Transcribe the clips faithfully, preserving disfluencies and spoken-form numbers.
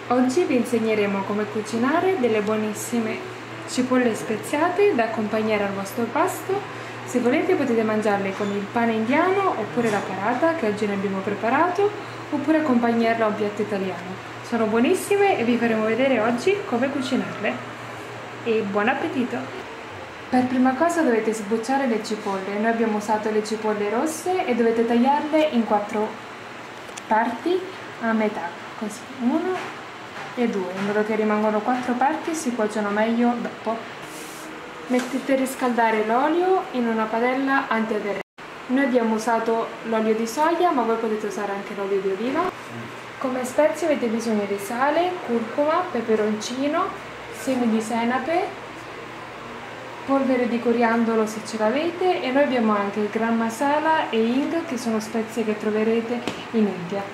Oggi vi insegneremo come cucinare delle buonissime cipolle speziate da accompagnare al vostro pasto. Se volete potete mangiarle con il pane indiano oppure la parata che oggi ne abbiamo preparato, oppure accompagnarla a un piatto italiano. Sono buonissime e vi faremo vedere oggi come cucinarle. E buon appetito! Per prima cosa dovete sbucciare le cipolle. Noi abbiamo usato le cipolle rosse e dovete tagliarle in quattro parti a metà, così, uno e due, in modo che rimangono quattro parti e si cuociono meglio dopo. Mettete a riscaldare l'olio in una padella antiaderente. Noi abbiamo usato l'olio di soia, ma voi potete usare anche l'olio di oliva. Come spezie avete bisogno di sale, curcuma, peperoncino, semi di senape, polvere di coriandolo se ce l'avete, e noi abbiamo anche gram masala e hing, che sono spezie che troverete in India.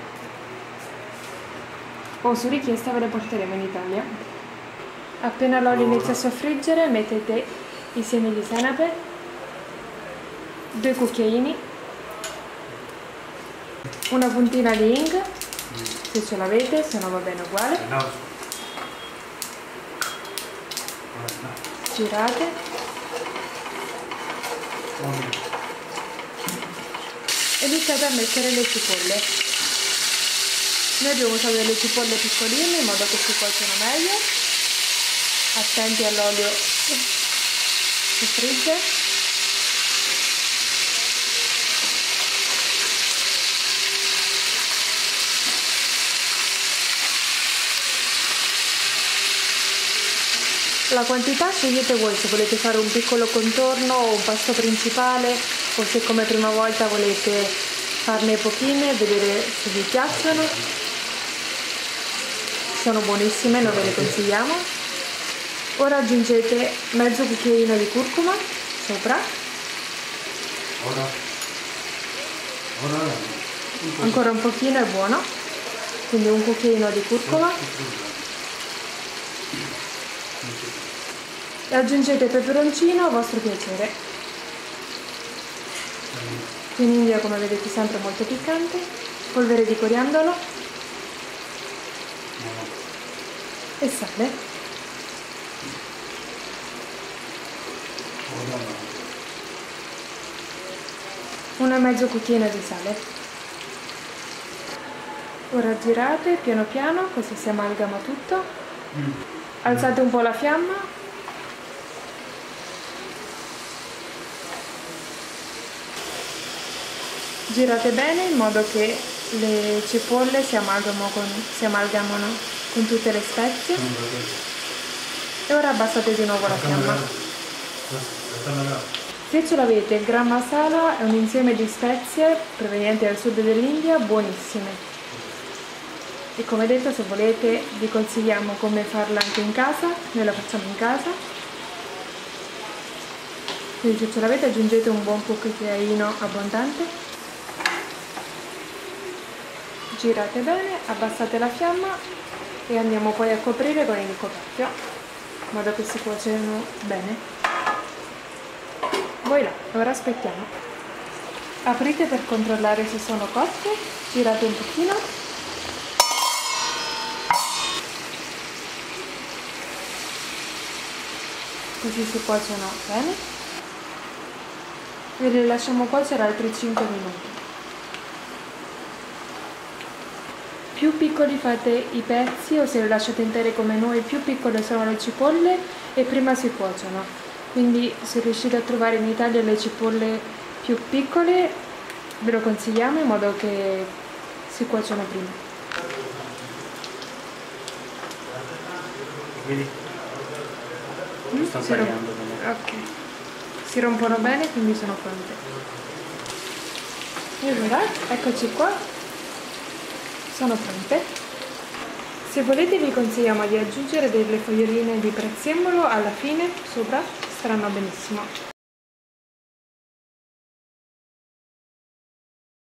O su richiesta ve le porteremo in Italia. Appena l'olio inizia a soffriggere mettete i semi di senape, due cucchiaini, una puntina di hing, se ce l'avete, se no va bene uguale. Girate e iniziate a mettere le cipolle. Noi abbiamo usato delle cipolle piccoline in modo che si cuociono meglio. Attenti all'olio che frigge. La quantità scegliete voi, se volete fare un piccolo contorno o un pasto principale, o se come prima volta volete farne pochine e vedere se vi piacciono. Sono buonissime, noi ve le consigliamo. Ora aggiungete mezzo cucchiaino di curcuma sopra. Ora. Ora. Ancora un pochino è buono, quindi un cucchiaino di curcuma. E aggiungete peperoncino a vostro piacere. Qui in India, come vedete, sempre molto piccante. Polvere di coriandolo e sale. Una mezzo cucchiaino di sale. Ora girate piano piano così si amalgama tutto. Alzate un po' la fiamma. Girate bene in modo che le cipolle si amalgamano con, si amalgamano con tutte le spezie. E ora abbassate di nuovo la fiamma. Se ce l'avete, il gram masala è un insieme di spezie provenienti dal sud dell'India, buonissime. E come detto, se volete vi consigliamo come farla anche in casa, noi la facciamo in casa. Quindi se ce l'avete aggiungete un buon cucchiaino abbondante. Girate bene, abbassate la fiamma e andiamo poi a coprire con il coperchio in modo che si cuocano bene. Voi là, ora aspettiamo. Aprite per controllare se sono cotte, girate un pochino. Così si cuociono bene. E le lasciamo cuocere altri cinque minuti. Più piccoli fate i pezzi, o se le lasciate intere come noi, più piccole sono le cipolle e prima si cuociono. Quindi se riuscite a trovare in Italia le cipolle più piccole ve lo consigliamo in modo che si cuociono prima. Vedi? Mm? Sto Si, rom ok. Si rompono bene, quindi sono pronte. E voilà, eccoci qua. Sono pronte. Se volete vi consigliamo di aggiungere delle foglioline di prezzemolo alla fine sopra, staranno benissimo.